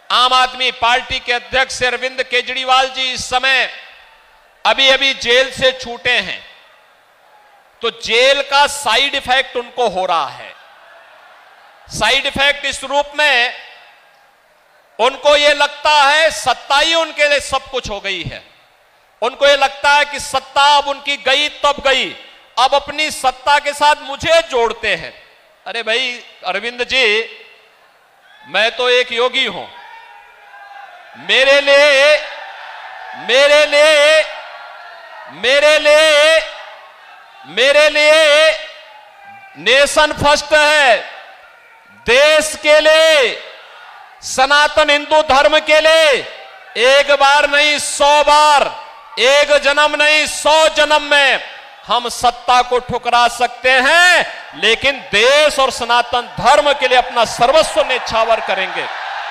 आम आदमी पार्टी के अध्यक्ष अरविंद केजरीवाल जी इस समय अभी अभी जेल से छूटे हैं, तो जेल का साइड इफेक्ट उनको हो रहा है। साइड इफेक्ट इस रूप में, उनको यह लगता है सत्ता ही उनके लिए सब कुछ हो गई है। उनको यह लगता है कि सत्ता अब उनकी गई तब गई, अब अपनी सत्ता के साथ मुझे जोड़ते हैं। अरे भाई अरविंद जी, मैं तो एक योगी हूं। मेरे लिए नेशन फर्स्ट है। देश के लिए, सनातन हिंदू धर्म के लिए एक बार नहीं 100 बार, एक जन्म नहीं 100 जन्म में हम सत्ता को ठुकरा सकते हैं, लेकिन देश और सनातन धर्म के लिए अपना सर्वस्व न्यौछावर करेंगे।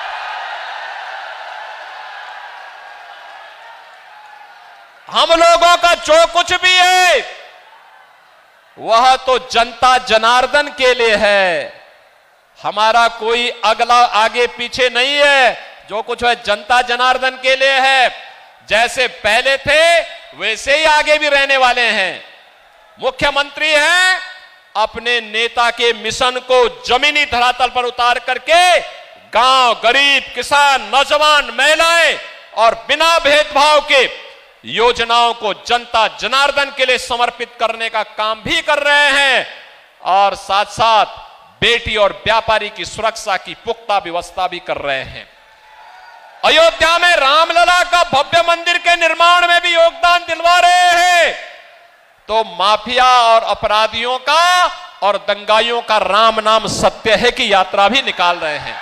हम लोगों का जो कुछ भी है वह तो जनता जनार्दन के लिए है। हमारा कोई अगला आगे पीछे नहीं है। जो कुछ है जनता जनार्दन के लिए है। जैसे पहले थे वैसे ही आगे भी रहने वाले हैं। मुख्यमंत्री हैं, अपने नेता के मिशन को जमीनी धरातल पर उतार करके गांव, गरीब, किसान, नौजवान, महिलाएं और बिना भेदभाव के योजनाओं को जनता जनार्दन के लिए समर्पित करने का काम भी कर रहे हैं, और साथ साथ बेटी और व्यापारी की सुरक्षा की पुख्ता व्यवस्था भी कर रहे हैं। अयोध्या में रामलला का भव्य मंदिर के निर्माण में भी योगदान दिलवा रहे हैं। तो माफिया और अपराधियों का और दंगाइयों का राम नाम सत्य है की यात्रा भी निकाल रहे हैं।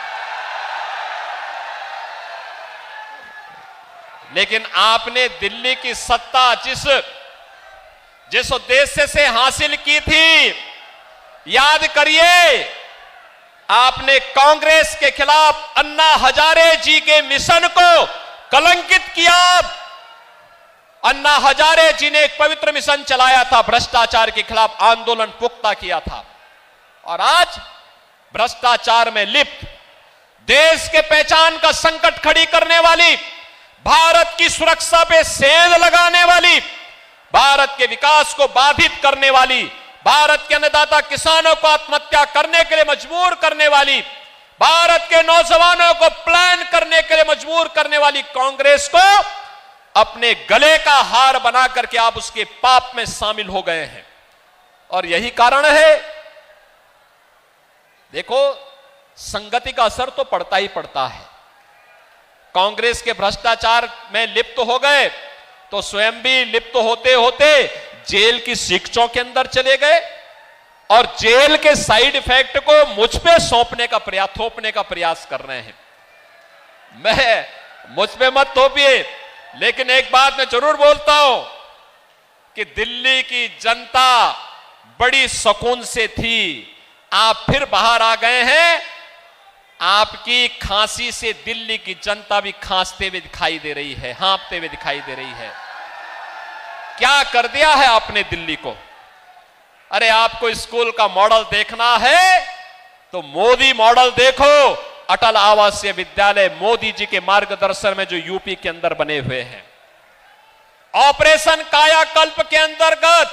लेकिन आपने दिल्ली की सत्ता जिस उद्देश्य से हासिल की थी, याद करिए, आपने कांग्रेस के खिलाफ अन्ना हजारे जी के मिशन को कलंकित किया। अन्ना हजारे जी ने एक पवित्र मिशन चलाया था, भ्रष्टाचार के खिलाफ आंदोलन पुख्ता किया था, और आज भ्रष्टाचार में लिप्त, देश के पहचान का संकट खड़ी करने वाली, भारत की सुरक्षा पे सेंध लगाने वाली, भारत के विकास को बाधित करने वाली, भारत के अन्नदाता किसानों को आत्महत्या करने के लिए मजबूर करने वाली, भारत के नौजवानों को प्लान करने के लिए मजबूर करने वाली कांग्रेस को अपने गले का हार बना करके आप उसके पाप में शामिल हो गए हैं। और यही कारण है, देखो, संगति का असर तो पड़ता ही पड़ता है। कांग्रेस के भ्रष्टाचार में लिप्त हो गए तो स्वयं भी लिप्त होते होते जेल की शिक्षों के अंदर चले गए, और जेल के साइड इफेक्ट को मुझ पे थोपने का प्रयास कर रहे हैं। मुझ पे मत थोपिए, लेकिन एक बात मैं जरूर बोलता हूं कि दिल्ली की जनता बड़ी सुकून से थी। आप फिर बाहर आ गए हैं। आपकी खांसी से दिल्ली की जनता भी खांसते हुए दिखाई दे रही है, हाँफते हुए दिखाई दे रही है। क्या कर दिया है आपने दिल्ली को? अरे आपको स्कूल का मॉडल देखना है तो मोदी मॉडल देखो। अटल आवासीय विद्यालय मोदी जी के मार्गदर्शन में जो यूपी के अंदर बने हुए हैं। ऑपरेशन कायाकल्प के अंतर्गत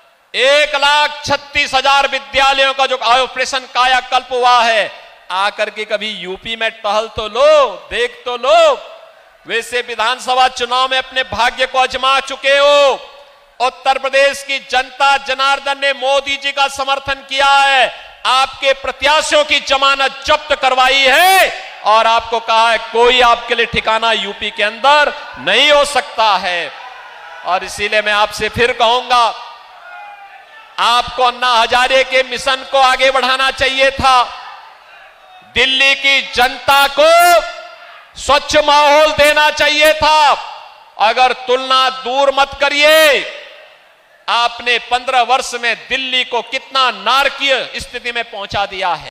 1,36,000 विद्यालयों का जो ऑपरेशन कायाकल्प हुआ है, आकर के कभी यूपी में टहल तो लो, देख तो लो। वैसे विधानसभा चुनाव में अपने भाग्य को आजमा चुके हो। उत्तर प्रदेश की जनता जनार्दन ने मोदी जी का समर्थन किया है, आपके प्रत्याशियों की जमानत जब्त करवाई है, और आपको कहा है कोई आपके लिए ठिकाना यूपी के अंदर नहीं हो सकता है। और इसीलिए मैं आपसे फिर कहूंगा, आपको अन्ना हजारे के मिशन को आगे बढ़ाना चाहिए था। दिल्ली की जनता को स्वच्छ माहौल देना चाहिए था। अगर तुलना दूर मत करिए, आपने 15 वर्ष में दिल्ली को कितना नारकीय स्थिति में पहुंचा दिया है।